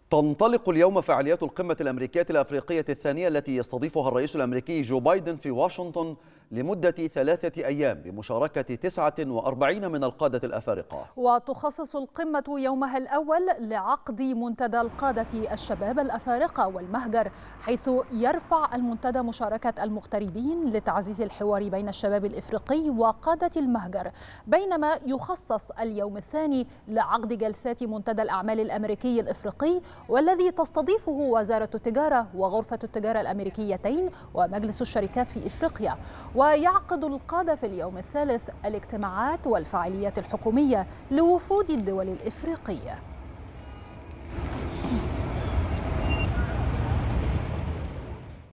تنطلق اليوم فعاليات القمة الأمريكية الأفريقية الثانية التي يستضيفها الرئيس الأمريكي جو بايدن في واشنطن لمدة 3 أيام بمشاركة 49 من القادة الأفارقة. وتخصص القمة يومها الأول لعقد منتدى القادة الشباب الأفارقة والمهجر، حيث يرفع المنتدى مشاركة المغتربين لتعزيز الحوار بين الشباب الإفريقي وقادة المهجر، بينما يخصص اليوم الثاني لعقد جلسات منتدى الأعمال الأمريكي الإفريقي، والذي تستضيفه وزارة التجارة وغرفة التجارة الأمريكيتين ومجلس الشركات في إفريقيا. ويعقد القادة في اليوم الثالث الاجتماعات والفعاليات الحكومية لوفود الدول الإفريقية.